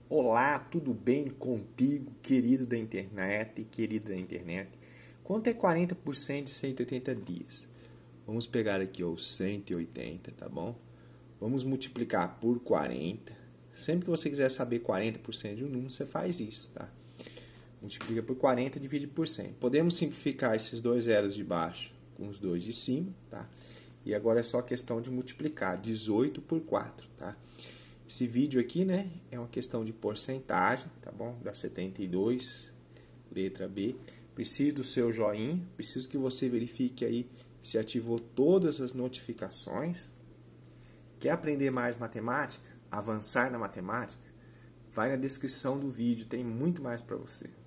Olá, tudo bem contigo, querido da internet e querida da internet? Quanto é 40% de 180 dias? Vamos pegar aqui os 180, tá bom? Vamos multiplicar por 40. Sempre que você quiser saber 40% de um número, você faz isso, tá? Multiplica por 40 e divide por 100. Podemos simplificar esses dois zeros de baixo com os dois de cima, tá? E agora é só questão de multiplicar 18 por 4, tá? Esse vídeo aqui, né, é uma questão de porcentagem, tá bom? Da 72, letra B. Preciso do seu joinha, preciso que você verifique aí se ativou todas as notificações. Quer aprender mais matemática? Avançar na matemática? Vai na descrição do vídeo, tem muito mais para você.